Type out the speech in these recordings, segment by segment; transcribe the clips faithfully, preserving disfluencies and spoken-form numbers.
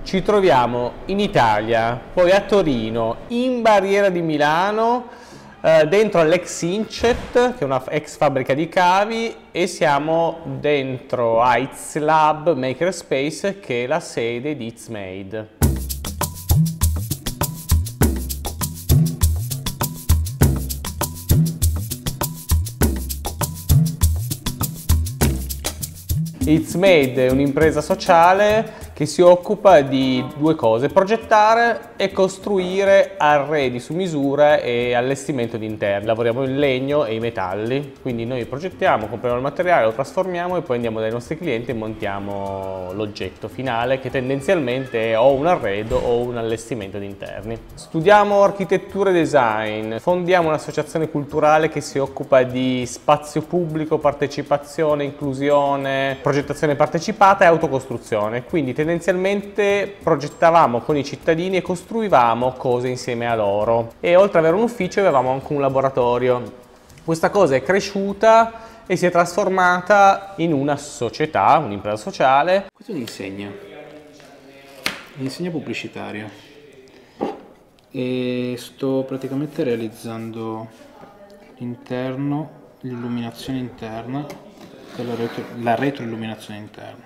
Ci troviamo in Italia, poi a Torino, in Barriera di Milano, eh, dentro all'ex Incet, che è una ex fabbrica di cavi, e siamo dentro a It's Lab Makerspace, che è la sede di It's Made. It's Made è un'impresa sociale che si occupa di due cose: progettare e costruire arredi su misura e allestimento di interni. Lavoriamo in legno e i metalli, quindi noi progettiamo, compriamo il materiale, lo trasformiamo e poi andiamo dai nostri clienti e montiamo l'oggetto finale, che tendenzialmente è o un arredo o un allestimento di interni. Studiamo architettura e design, fondiamo un'associazione culturale che si occupa di spazio pubblico, partecipazione, inclusione, progettazione partecipata e autocostruzione, quindi tendenzialmente progettavamo con i cittadini e costruivamo cose insieme a loro, e oltre ad avere un ufficio avevamo anche un laboratorio. Questa cosa è cresciuta e si è trasformata in una società, un'impresa sociale. Questo è un'insegna, un'insegna pubblicitaria, e sto praticamente realizzando l'interno, l'illuminazione interna, la, retro, la retroilluminazione interna.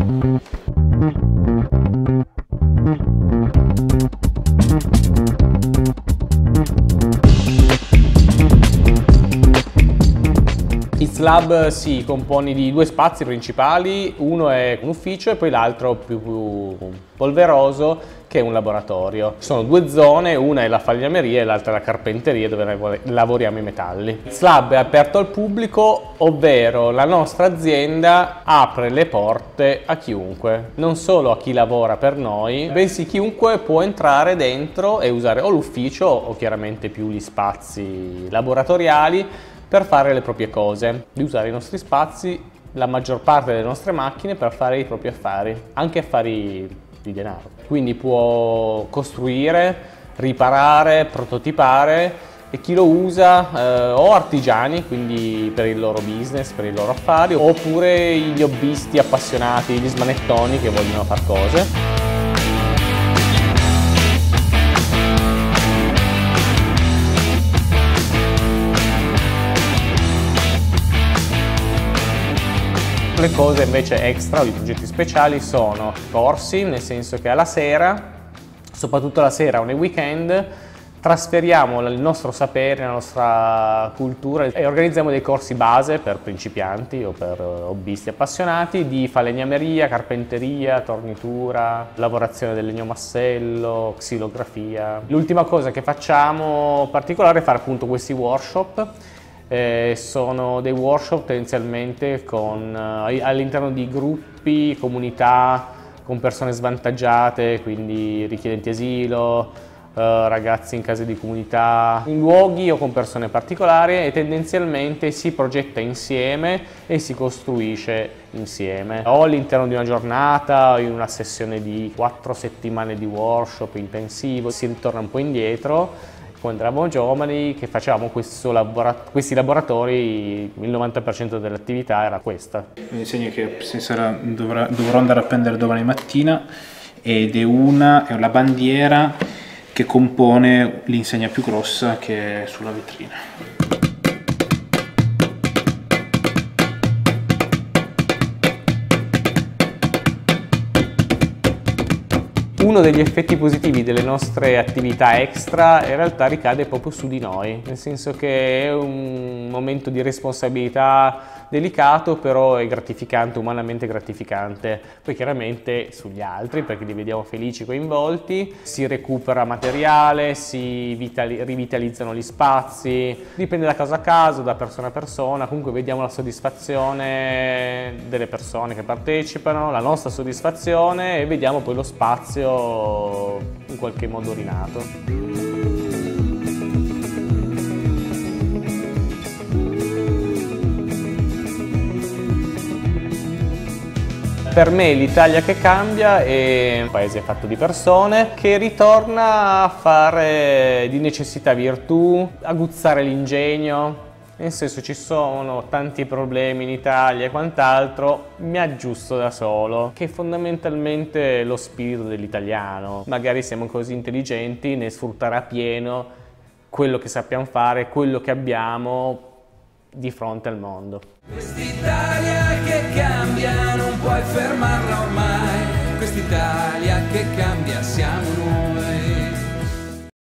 It's Lab si compone di due spazi principali, uno è un ufficio e poi l'altro più, più polveroso, che è un laboratorio. Sono due zone, una è la falegnameria e l'altra è la carpenteria, dove lavoriamo i metalli. It's Lab è aperto al pubblico, ovvero la nostra azienda apre le porte a chiunque, non solo a chi lavora per noi, bensì chiunque può entrare dentro e usare o l'ufficio o chiaramente più gli spazi laboratoriali per fare le proprie cose, di usare i nostri spazi, la maggior parte delle nostre macchine, per fare i propri affari, anche affari di denaro. Quindi può costruire, riparare, prototipare, e chi lo usa eh, o artigiani, quindi per il loro business, per i loro affari, oppure gli hobbisti appassionati, gli smanettoni che vogliono fare cose. Le cose invece extra o i progetti speciali sono corsi, nel senso che alla sera, soprattutto la sera o nei weekend, trasferiamo il nostro sapere, la nostra cultura e organizziamo dei corsi base per principianti o per hobbisti appassionati di falegnameria, carpenteria, tornitura, lavorazione del legno massello, xilografia. L'ultima cosa che facciamo particolare è fare appunto questi workshop. Eh, sono dei workshop tendenzialmente con, eh, all'interno di gruppi, comunità, con persone svantaggiate, quindi richiedenti asilo, eh, ragazzi in case di comunità, in luoghi o con persone particolari, e tendenzialmente si progetta insieme e si costruisce insieme, o all'interno di una giornata o in una sessione di quattro settimane di workshop intensivo. Si ritorna un po' indietro. Quando eravamo giovani, che facevamo labora questi laboratori, il novanta per cento dell'attività era questa. Un insegno che sarà, dovrà, dovrò andare a prendere domani mattina, ed è una è la bandiera che compone l'insegna più grossa che è sulla vetrina. Uno degli effetti positivi delle nostre attività extra in realtà ricade proprio su di noi, nel senso che è un momento di responsabilità delicato, però è gratificante, umanamente gratificante. Poi chiaramente sugli altri, perché li vediamo felici, coinvolti, si recupera materiale, si rivitalizzano gli spazi, dipende da caso a caso, da persona a persona. Comunque vediamo la soddisfazione delle persone che partecipano, la nostra soddisfazione, e vediamo poi lo spazio in qualche modo rinato. Per me l'Italia che cambia è un paese fatto di persone che ritorna a fare di necessità virtù, aguzzare l'ingegno, Nel senso, ci sono tanti problemi in Italia e quant'altro, mi aggiusto da solo, che è fondamentalmente lo spirito dell'italiano. Magari siamo così intelligenti nel sfruttare a pieno quello che sappiamo fare, quello che abbiamo di fronte al mondo. Quest'Italia che cambia, non puoi fermarla ormai. Quest'Italia